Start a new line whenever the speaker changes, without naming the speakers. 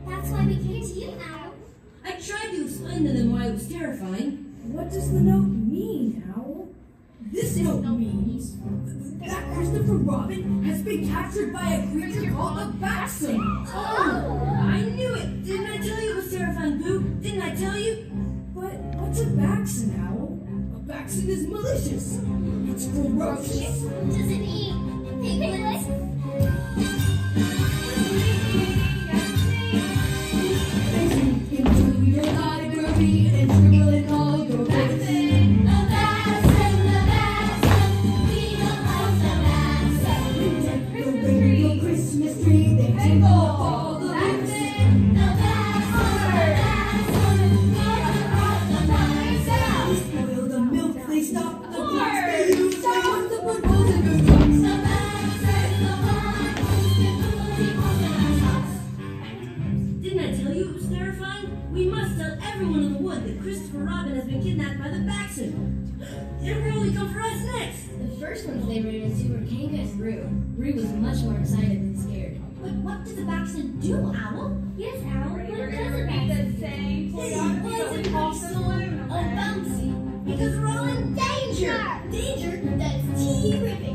That's why we came to you, Owl.
I tried to explain to them why it was terrifying.
What does the note mean, Owl? This note means that Christopher Robin has been captured by a creature called the Baxen.
Oh! I knew it! Didn't I tell you it was terrifying, Boo? Didn't I tell you?
But what's a Baxen, Owl? A Baxen is malicious. It's ferocious.
Does it eat piglets?
Into your library and dribble in all your Baxen.
The Baxen, we don't like the Baxen.
We decorate your Christmas tree, they take off all the Baxen.
The Baxen, we don't like the Baxen.
They spoil the milk, they stop the books, they use they want to put holes in your socks.
The Baxen, the one who's been putting holes in our socks.
Didn't I tell you it was terrifying? We must tell everyone in the wood that Christopher Robin has been kidnapped by the Baxen. They'll probably come for us next.
The first ones they ran into were Kanga and Roo. Roo was much more excited than scared.
But what did the Baxen do, Owl? Yes, Owl. What does the Baxen do?
Oh, bouncy. Because we're all in danger. Danger? That's tea ripping.